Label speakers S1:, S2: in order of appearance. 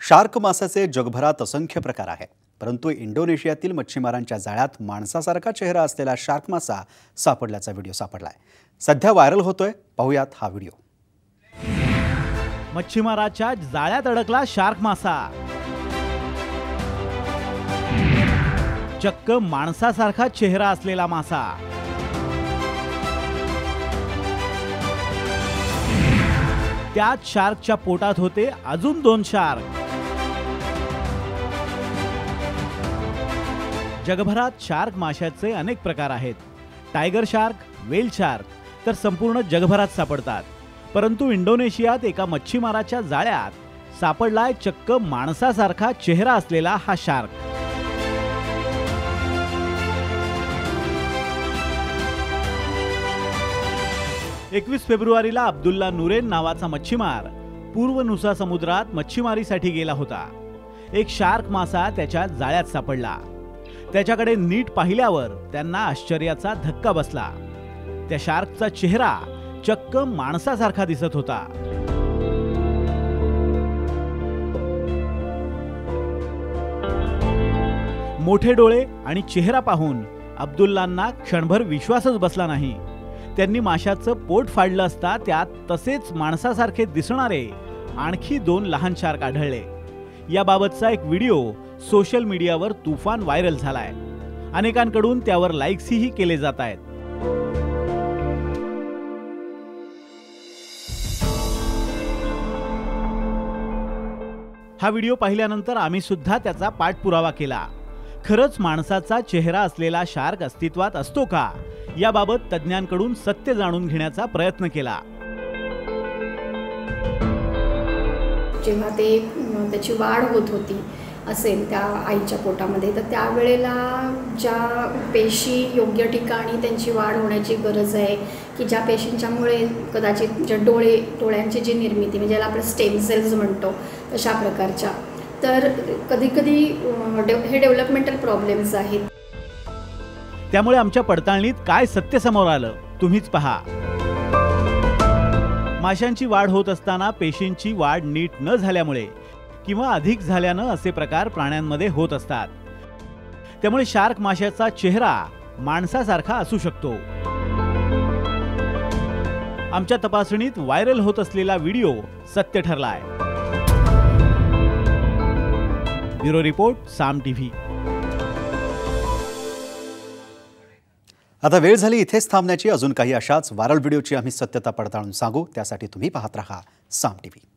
S1: Shark मासाचे जगभरात असंख्य प्रकार आहेत, परंतु इंडोनेशियातील मच्छीमारांच्या जाळ्यात माणसासारखा चेहरा असलेला शार्क मासा सापडल्याचा व्हिडिओ सापडलाय। सध्या व्हायरल होतोय, पाहूयात हा व्हिडिओ।
S2: मच्छीमाराच्या जाळ्यात अडकला शार्क मासा। चक्क माणसासारखा चेहरा असलेला मासा। त्यात शार्कच्या पोटात होते अजून 2 शार्क। जगभरात शार्क माशाचे अनेक प्रकार आहेत। टायगर शार्क, वेल शार्क तर संपूर्ण जगभरात सापडतात, परंतु इंडोनेशियात एका मच्छीमाराच्या जाळ्यात सापडलाय चक्क माणसासारखा चेहरा असलेला हा शार्क। एकवीस फेब्रुवारीला अब्दुल्ला नूरेन नावाचा मच्छीमार पूर्व नुसा समुद्रात मच्छीमारीसाठी गेला होता। एक शार्क मासा त्याच्या जाळ्यात सापडला। त्याच्याकडे नीट पाहिल्यावर त्यांना आश्चर्याचा धक्का बसला। त्या शार्कचा चेहरा चक्क माणसासारखा दिसत होता। मोठे डोळे आणि चेहरा पाहून अब्दुल्लांना क्षणभर विश्वासच बसला नाही। त्यांनी माशाचं पोट फाडलं असता त्यात तसेच माणसासारखे दिसणारे आणखी 2 लहान शार्क आढळले। याबाबतचा एक व्हिडिओ सोशल मीडियावर तुफान व्हायरल झालाय। अनेकांकडून त्यावर लाईक्सही केले जात आहेत। हा व्हिडिओ पाहिल्यानंतर आम्ही सुद्धा त्याचा पाठपुरावा केला। खरंच माणसाचा चेहरा असलेला शार्क अस्तित्वात असतो का, याबाबत तज्ञांकडून सत्य जाणून घेण्याचा प्रयत्न केला।
S3: जेव्हा त्याची वाढ होत होती असेल त्या आईच्या पोटामध्ये, तर त्यावेळेला ज्या पेशी योग्य ठिकाणी त्यांची वाढ होण्याची गरज आहे, की ज्या पेशींच्यामुळे कदाचित जे डोळ्यांची जी निर्मिती म्हणजे ज्याला आपण स्टेम सेल्स म्हणतो तशा प्रकारच्या, तर कधीकधी हे डेव्हलपमेंटल प्रॉब्लेम्स आहेत।
S2: त्यामुळे आमच्या पडताळणीत काय सत्य समोर आलं तुम्हीच पहा। माशांची वाढ होत असताना पेशींची वाढ नीट न झाल्यामुळे किंवा अधिक झाल्यानं असे प्रकार प्राण्यांमध्ये होत असतात। त्यामुळे शार्क माशाचा चेहरा माणसासारखा असू शकतो। आमच्या तपासणीत व्हायरल होत असलेला व्हिडिओ सत्य ठरलाय। Bureau report, Saam TV.
S1: आता वेळ झाली इथेच थांबण्याची। अजून काही अशाच व्हायरल व्हिडिओची आम्ही सत्यता पडताळून सांगू, त्यासाठी तुम्ही पाहत रहा साम टीव्ही।